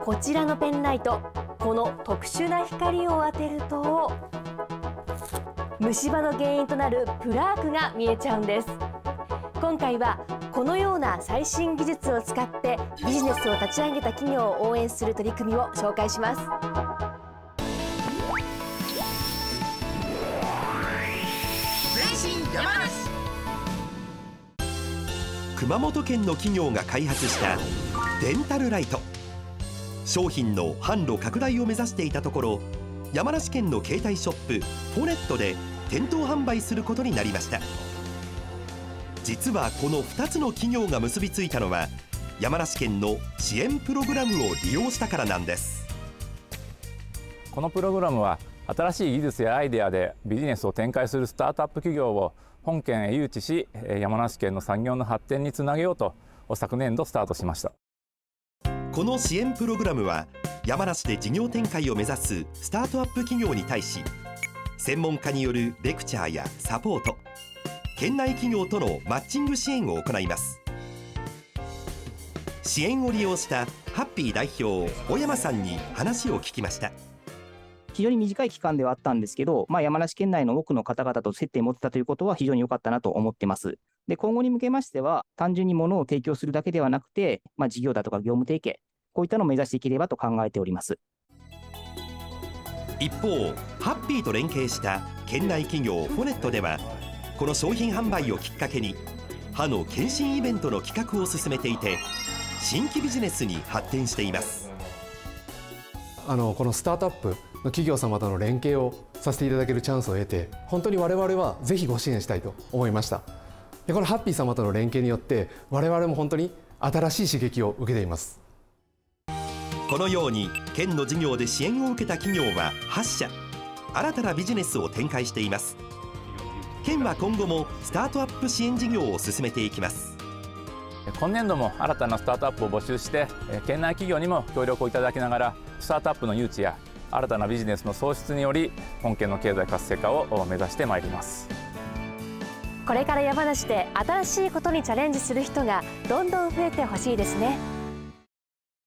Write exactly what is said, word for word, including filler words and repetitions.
こちらのペンライト、この特殊な光を当てると虫歯の原因となるプラークが見えちゃうんです。今回はこのような最新技術を使ってビジネスを立ち上げた企業を応援する取り組みを紹介します。 熊本県の企業が開発したデンタルライト。商品の販路拡大を目指していたところ、山梨県の携帯ショップフォネットで店頭販売することになりました。実はこのふたつの企業が結びついたのは山梨県の支援プログラムを利用したからなんです。 このプログラムは新しい技術やアイデアでビジネスを展開するスタートアップ企業を本県へ誘致し、山梨県の産業の発展につなげようと昨年度スタートしました。 この支援プログラムは山梨で事業展開を目指すスタートアップ企業に対し、専門家によるレクチャーやサポート、県内企業とのマッチング支援を行います。支援を利用したハッピー代表小山さんに話を聞きました。 非常に短い期間ではあったんですけど、まあ、山梨県内の多くの方々と接点を持ってたということは非常に良かったなと思っています。で、今後に向けましては、単純に物を提供するだけではなくて、まあ、事業だとか業務提携、こういったのを目指していければと考えております。 一方、ハッピーと連携した県内企業フォネットでは、この商品販売をきっかけに歯の検診イベントの企画を進めていて、新規ビジネスに発展しています。 あのこのスタートアップの企業様との連携をさせていただけるチャンスを得て、本当に我々はぜひご支援したいと思いました。でこのハッピー様との連携によって我々も本当に新しい刺激を受けています。 このように県の事業で支援を受けた企業ははっしゃ、新たなビジネスを展開しています。県は今後もスタートアップ支援事業を進めていきます。 今年度も新たなスタートアップを募集して、県内企業にも協力をいただきながら、スタートアップの誘致や新たなビジネスの創出により本県の経済活性化を目指してまいります。 これから山梨で新しいことにチャレンジする人がどんどん増えてほしいですね。